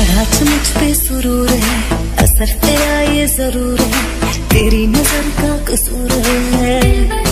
नाच मुझ पे सुरूर है, असर तेरा ये जरूर है, तेरी नजर का कसूर है।